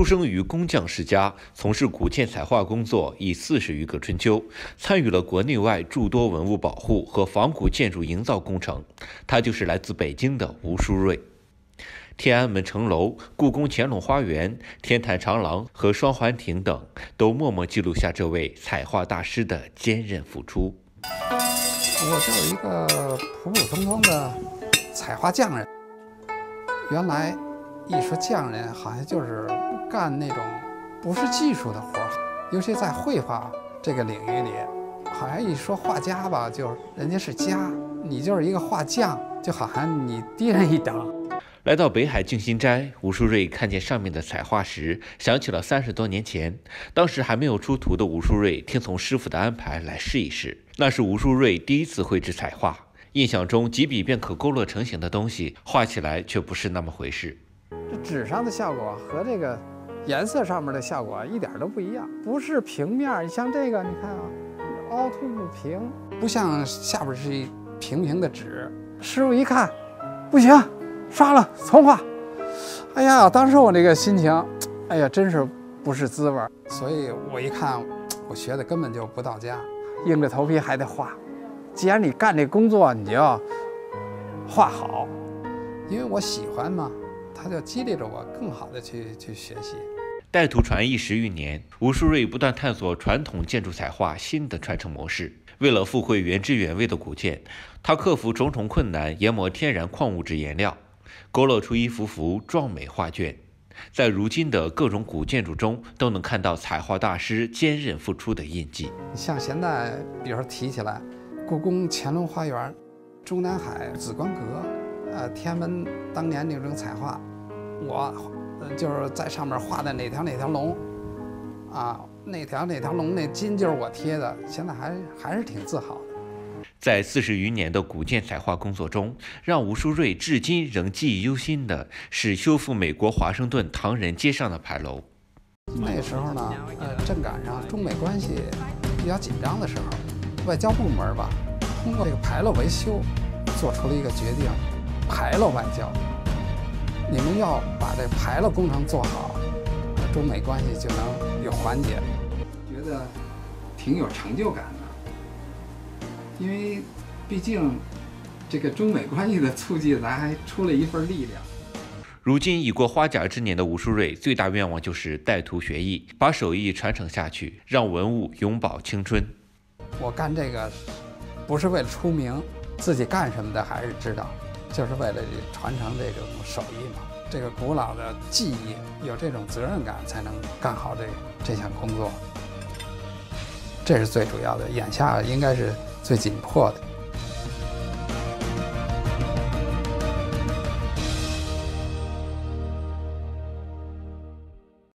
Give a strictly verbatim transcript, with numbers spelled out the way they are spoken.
出生于工匠世家，从事古建彩画工作已四十余个春秋，参与了国内外诸多文物保护和仿古建筑营造工程。他就是来自北京的吴书瑞。天安门城楼、故宫乾隆花园、天坛长廊和双环亭等，都默默记录下这位彩画大师的坚韧付出。 我就是一个普普通通的彩画匠人。原来一说匠人，好像就是干那种不是技术的活儿，尤其在绘画这个领域里，好像一说画家吧，就是人家是家，你就是一个画匠，就好像你低人一等。 来到北海静心斋，吴书瑞看见上面的彩画时，想起了三十多年前，当时还没有出图的吴书瑞听从师傅的安排来试一试。那是吴书瑞第一次绘制彩画，印象中几笔便可勾勒成型的东西，画起来却不是那么回事。 这纸上的效果和这个颜色上面的效果一点都不一样，不是平面。像这个，你看啊，凹凸不平，不像下边是一平平的纸。师傅一看，不行，刷了重画。哎呀，当时我这个心情，哎呀，真是不是滋味。所以我一看，我学的根本就不到家，硬着头皮还得画。既然你干这工作，你就要画好，因为我喜欢嘛。他就激励着我更好的去去学习。 带图传艺十余年，吴书瑞不断探索传统建筑彩画新的传承模式。为了复绘原汁原味的古建，他克服种种困难，研磨天然矿物质颜料，勾勒出一幅幅壮美画卷。在如今的各种古建筑中，都能看到彩画大师坚韧付出的印记。 像现在，比如说提起来，故宫乾隆花园、中南海紫光阁，呃，天安门当年那种彩画。我就是在上面画的哪条哪条龙，啊，那条哪条龙那金就是我贴的，现在还还是挺自豪的。 在四十余年的古建彩画工作中，让吴书瑞至今仍记忆犹新的是修复美国华盛顿唐人街上的牌楼。 那时候呢，呃，正赶上中美关系比较紧张的时候，外交部门吧，通过这个牌楼维修，做出了一个决定：牌楼外交。你们要把这牌楼工程做好，中美关系就能有缓解，觉得挺有成就感的。因为毕竟这个中美关系的促进，咱还出了一份力量。 如今已过花甲之年的吴书瑞，最大愿望就是带图学艺，把手艺传承下去，让文物永葆青春。 我干这个不是为了出名，自己干什么的还是知道。就是为了传承这种手艺嘛，这个古老的技艺，有这种责任感，才能干好这这项工作。这是最主要的，眼下应该是最紧迫的。